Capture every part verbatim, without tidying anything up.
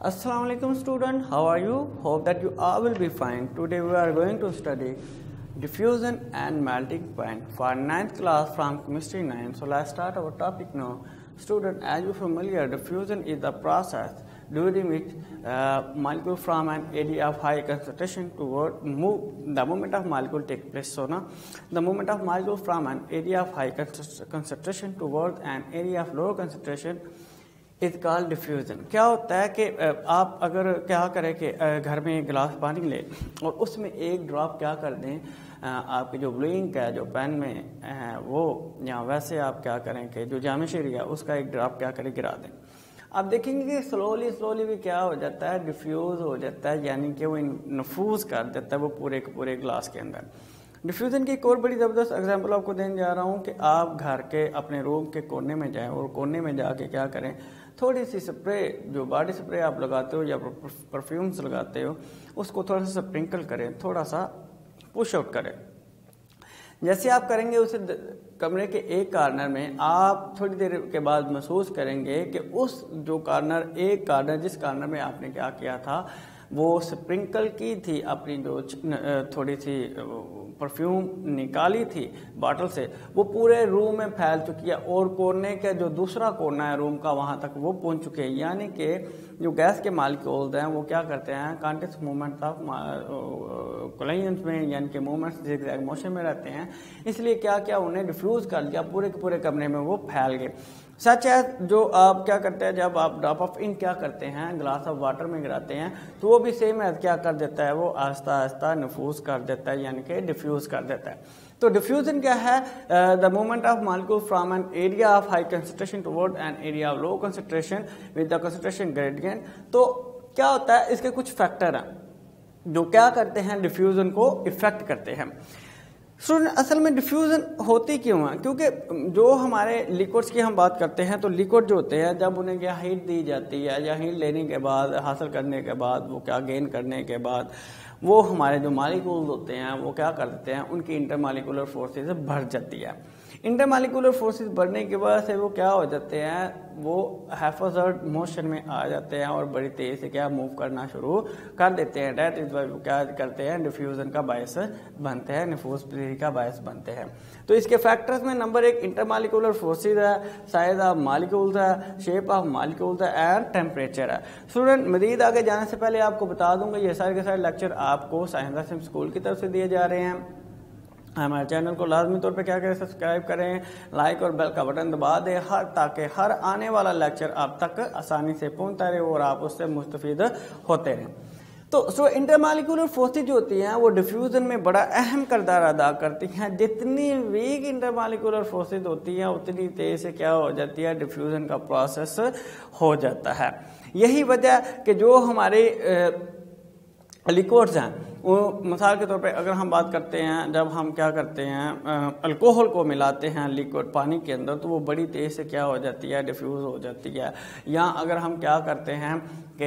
Assalamu alaikum student, how are you? Hope that you all will be fine. Today we are going to study diffusion and melting point for ninth class from chemistry nine. So let's start our topic now. Student, as you familiar, diffusion is the process during which uh, molecule from an area of high concentration toward move the movement of molecule take place. So now the movement of molecule from an area of high concentration toward an area of low concentration is called diffusion. क्या होता है कि आप अगर क्या करें कि घर में एक गिलास पानी ले और उसमें एक ड्रॉप क्या कर दें, आपकी जो ब्लू इंक है जो पेन में है वो, या वैसे आप क्या करें कि जो ज्योमेट्री है उसका एक ड्रॉप क्या करें गिरा दें। आप देखेंगे कि स्लोली स्लोली भी क्या हो जाता है, डिफ्यूज़ हो जाता है, यानी कि वो नफूज कर देता है वो पूरे के पूरे ग्लास के अंदर। डिफ्यूज़न की एक और बड़ी ज़बरदस्त एग्जांपल आपको देने जा रहा हूँ कि आप घर के अपने रूम के कोने में जाएं और कोने में जाके क्या करें, थोड़ी सी स्प्रे जो बॉडी स्प्रे आप लगाते हो या परफ्यूम्स लगाते हो उसको थोड़ा सा स्प्रिंकल करें, थोड़ा सा पुश आउट करें। जैसे आप करेंगे उसे कमरे के एक कॉर्नर में आप थोड़ी देर के बाद महसूस करेंगे कि उस जो कॉर्नर एक कॉर्नर जिस कॉर्नर में आपने क्या किया था वो स्प्रिंकल की थी, अपनी जो थोड़ी सी परफ्यूम निकाली थी बॉटल से, वो पूरे रूम में फैल चुकी है और कोने का जो दूसरा कोना है रूम का वहां तक वो पहुंच चुके हैं। यानी कि जो गैस के मालिक्यूल्स हैं वो क्या करते हैं, कॉन्टिन्यूअस मूवमेंट ऑफ कोलाइंस में, यानी कि मूवमेंट्स जिगजैग मोशन में रहते हैं, इसलिए क्या क्या उन्हें डिफ्यूज कर दिया, पूरे के पूरे कमरे में वो फैल गए। सच है जो आप क्या करते हैं, जब आप ड्रॉप ऑफ इंक क्या करते हैं ग्लास ऑफ वाटर में गिराते हैं तो वो भी सेम है, क्या कर देता है, वो आहिस्ता आहिस्ता नफूज कर देता है, यानी कि डिफ्यूज कर देता है। तो डिफ्यूजन क्या है, the movement of molecule from an area of high concentration toward an area of low concentration with the concentration gradient. तो क्या होता है, इसके कुछ फैक्टर हैं जो क्या करते हैं, डिफ्यूजन को इफेक्ट करते हैं। स्टूडेंट, असल में डिफ्यूजन होती क्यों है, क्योंकि जो हमारे लिक्विड्स की हम बात करते हैं तो लिक्विड जो होते हैं जब उन्हें क्या हीट दी जाती है या हीट लेने के बाद हासिल करने के बाद वो क्या गेन करने के बाद वो हमारे जो मालिक्यूल्स होते हैं वो क्या कर देते हैं, उनकी इंटरमालिकुलर फोर्सेस बढ़ जाती है। इंटरमालिकुलर फोर्सेस बढ़ने की वजह से वो क्या हो जाते हैं, वो हैफाजर्ड मोशन में आ जाते हैं और बड़ी तेज से क्या मूव करना शुरू कर देते हैं। डेट इज वाई वो क्या करते हैं, डिफ्यूजन का बायस बनते हैं, नफूस का बायस बनते हैं। तो इसके फैक्टर्स में नंबर एक इंटरमालिकुलर फोर्सेस है, साइज ऑफ मालिक्यूल्स है, शेप ऑफ मालिक्यूल्स है एंड टेम्परेचर है। स्टूडेंट, मजीद आगे जाने से पहले आपको बता दूंगा ये सारे के सारे लेक्चर आपको साइंस सिम स्कूल की तरफ से दिए जा रहे हैं। हमारे चैनल को लाजमी तौर पे क्या करें, सब्सक्राइब करें, लाइक और बेल का बटन दबा दें, हर ताकि हर आने वाला लेक्चर आप तक आसानी से पहुंचता रहे और आप उससे मुस्तफीद होते रहें। तो सो इंटरमालिकुलर फोर्सेज जो होती हैं वो डिफ्यूजन में बड़ा अहम किरदार अदा करती हैं। जितनी वीक इंटरमालिकुलर फोर्सेज होती हैं उतनी तेज से क्या हो जाती है, डिफ्यूजन का प्रोसेस हो जाता है। यही वजह कि जो हमारे लिक्विड्स हैं वो मिसाल के तौर पे अगर हम बात करते हैं, जब हम क्या करते हैं अल्कोहल को मिलाते हैं लिक्विड पानी के अंदर तो वो बड़ी तेज से क्या हो जाती है, डिफ्यूज हो जाती है। या अगर हम क्या करते हैं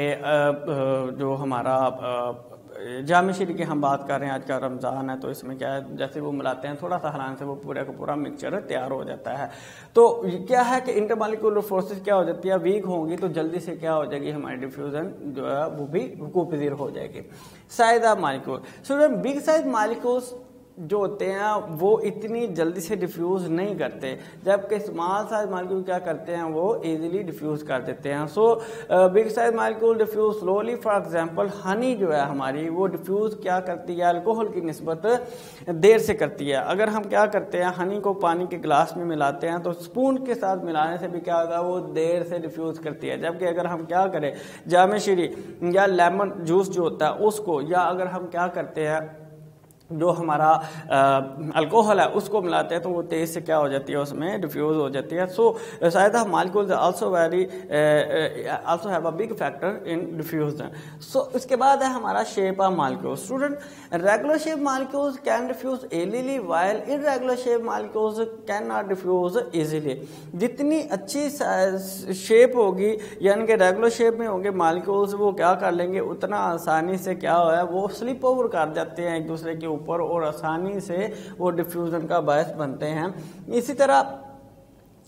कि जो हमारा जामिश्री की हम बात कर रहे हैं, आज का रमज़ान है तो इसमें क्या है, जैसे वो मिलाते हैं थोड़ा सा हलाने से वो पूरा का पूरा मिक्सचर तैयार हो जाता है। तो क्या है कि इंटरमालिकुलर फोर्सेस क्या हो जाती है, वीक होंगी तो जल्दी से क्या हो जाएगी, हमारी डिफ्यूजन जो है वो भी वकूफ़ पज़ीर हो जाएगी। Size of molecule, so big size molecules जो होते हैं वो इतनी जल्दी से डिफ्यूज नहीं करते, जबकि स्मॉल साइज मालिक्यूल क्या करते हैं, वो इजीली डिफ्यूज कर देते हैं। So big size molecule diffuse slowly. For example honey जो है हमारी वो डिफ्यूज क्या करती है, अल्कोहल की निस्बत देर से करती है। अगर हम क्या करते हैं, हनी को पानी के गिलास में मिलाते हैं तो स्पून के साथ मिलाने से भी क्या होगा, वो देर से डिफ्यूज करती है। जबकि अगर हम क्या करें, जामेश्री या लेमन जूस जो होता है उसको, या अगर हम क्या करते हैं जो हमारा अल्कोहल है उसको मिलाते हैं तो वो तेज से क्या हो जाती है, उसमें डिफ्यूज हो जाती है। So size of molecules also very also have a big factor in diffusion. So इसके बाद है हमारा shape of molecules. Student, regular shape molecules can diffuse easily while irregular shape molecules can not diffuse easily. जितनी अच्छी shape होगी, यानी कि regular shape में होंगे मालिक्यूल्स, वो क्या कर लेंगे, उतना आसानी से क्या है वो स्लिप ओवर कर जाते हैं एक दूसरे के ऊपर और आसानी से वो डिफ्यूजन का बायस बनते हैं। इसी तरह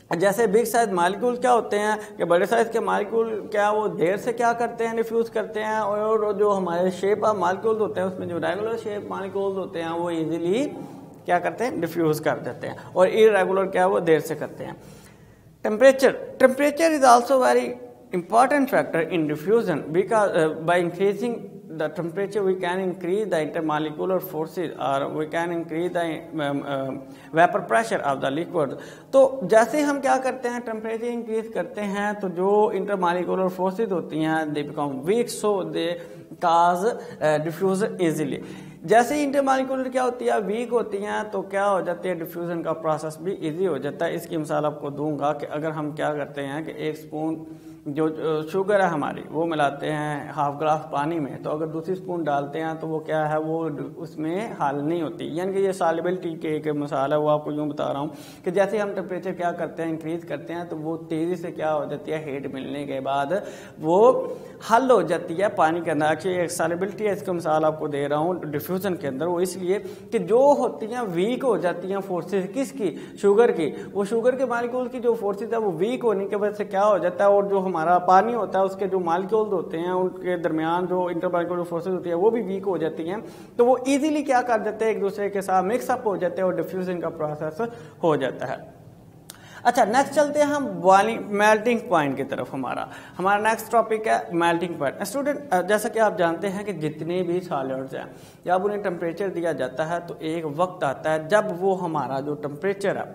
जैसे बिग साइज मालिक्यूल क्या होते हैं कि बड़े साइज के मालिक्यूल क्या वो देर से क्या करते हैं, डिफ्यूज करते हैं, और जो हमारे शेप ऑफ मालिक्यूल्स होते हैं उसमें जो रेगुलर शेप मालिक्यूल्स होते हैं वो इजीली क्या करते हैं, डिफ्यूज कर देते हैं, और इरेगुलर क्या वो देर से करते हैं। Temperature temperature is also very important factor in diffusion because uh, by increasing the temperature we can increase the intermolecular forces or we can increase the um, uh, vapor pressure of the liquid। तो जैसे हम क्या करते हैं, temperature increase करते हैं तो जो इंटरमॉलिक्यूलर फोर्सेज होती हैं they become weak, so they cause diffusion easily. जैसे ही इंटरमॉलिक्यूलर क्या होती है, वीक होती हैं, तो क्या हो जाती है, डिफ्यूजन का प्रोसेस भी इजी हो जाता है। इसकी मिसाल आपको दूंगा कि अगर हम क्या करते हैं कि एक स्पून जो शुगर है हमारी वो मिलाते हैं हाफ ग्लास पानी में, तो अगर दूसरी स्पून डालते हैं तो वो क्या है, वो उसमें हाल नहीं होती, यानी कि ये सॉल्युबिलिटी की एक मिसाल है। वो आपको यूँ बता रहा हूँ कि जैसे हम टेम्परेचर क्या करते हैं, इंक्रीज करते हैं, तो वो तेज़ी से क्या हो जाती है, हीट मिलने के बाद वो हल हो जाती है पानी के अंदर। एक्चुअली एक सॉल्युबिलिटी है, इसकी मिसाल आपको दे रहा हूँ डिफ्यूजन के अंदर। वो इसलिए कि जो होती हैं वीक हो जाती हैं फोर्सेज, किसकी, शुगर की। वो शुगर के मालिक्यूल की जो फोर्सेज है वो वीक होने की वजह से क्या हो जाता है, और जो हमारा पानी होता है उसके जो मालिक्यूल्स होते हैं उनके दरमियान जो इंटरमॉलिक्यूलर फोर्सेज होती है वो भी वीक हो जाती हैं, तो वो इजीली क्या कर जाते हैं, एक दूसरे के साथ मिक्सअप हो जाते हैं और डिफ्यूजन का प्रोसेस हो जाता है। अच्छा, नेक्स्ट चलते हैं हम बॉइलिंग मेल्टिंग पॉइंट की तरफ। हमारा हमारा नेक्स्ट टॉपिक है मेल्टिंग पॉइंट। स्टूडेंट, जैसा कि आप जानते हैं कि जितने भी सॉलिड्स हैं जब उन्हें टेम्परेचर दिया जाता है तो एक वक्त आता है जब वो हमारा जो टेम्परेचर है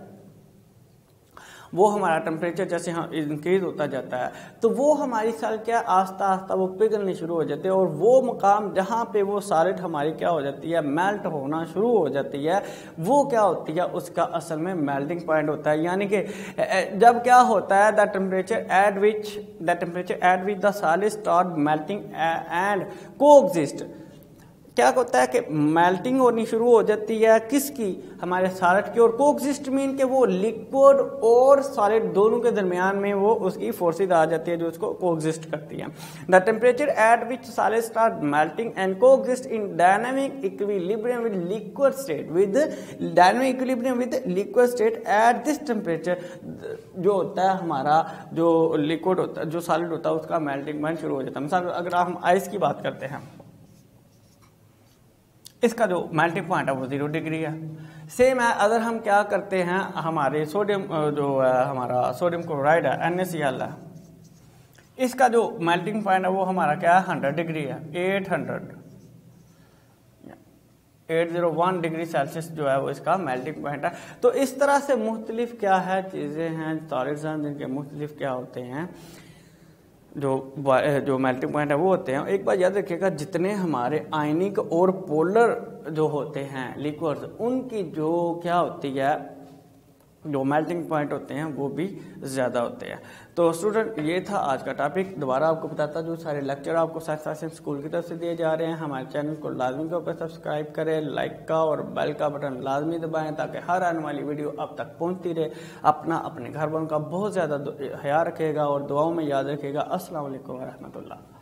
वो हमारा टेम्परेचर जैसे हम इंक्रीज होता जाता है तो वो हमारी सेल क्या आस्ता आस्ता वो पिघलनी शुरू हो जाती है, और वो मुकाम जहाँ पे वो सॉलिड हमारी क्या हो जाती है, मेल्ट होना शुरू हो जाती है, वो क्या होती है, उसका असल में मेल्टिंग पॉइंट होता है। यानी कि जब क्या होता है, the temperature at which the temperature at which the solid start melting and coexist, क्या होता है कि मेल्टिंग होनी शुरू हो जाती है किसकी, हमारे सॉलिड की, और कोएग्जिस्ट मीन के वो लिक्विड और सॉलिड दोनों के दरमियान में वो उसकी फोर्सेज आ जाती है जो उसको कोएग्जिस्ट करती है। The temperature at which solid start melting and coexist in dynamic equilibrium with liquid state with dynamic equilibrium with liquid state at this temperature, जो होता है हमारा जो लिक्विड होता है, जो सॉलिड होता है, उसका मेल्टिंग पॉइंट शुरू हो जाता है। मिसाल अगर हम आइस की बात करते हैं, इसका जो मेल्टिंग पॉइंट है वो जीरो डिग्री है। सेम है अगर हम क्या करते हैं, हमारे सोडियम जो हमारा सोडियम क्लोराइड है एन ए सी एल है, इसका जो मेल्टिंग पॉइंट है वो हमारा क्या है, हंड्रेड डिग्री है, at hundred at zero one degree Celsius जो है वो इसका मेल्टिंग पॉइंट है। तो इस तरह से मुख्तलिफ क्या है चीज़ें हैं, सॉलिड्स हैं, जिनके मुख्तलिफ क्या होते हैं जो जो मेल्टिंग पॉइंट है वो होते हैं। एक बात याद रखिएगा, जितने हमारे आयनिक और पोलर जो होते हैं लिक्विड्स, उनकी जो क्या होती है, जो मेल्टिंग पॉइंट होते हैं वो भी ज़्यादा होते हैं। तो स्टूडेंट, ये था आज का टॉपिक। दोबारा आपको बताता जो सारे लेक्चर आपको साथ साथ स्कूल की तरफ से दिए जा रहे हैं। हमारे चैनल को लाजमी तौर पर सब्सक्राइब करें, लाइक का और बेल का बटन लाजमी दबाएं ताकि हर आने वाली वीडियो आप तक पहुंचती रहे। अपना अपने घर वालों का बहुत ज़्यादा ख्याल रखिएगा और दुआओं में याद रखिएगा। अस्सलाम वालेकुम व रहमतुल्लाह।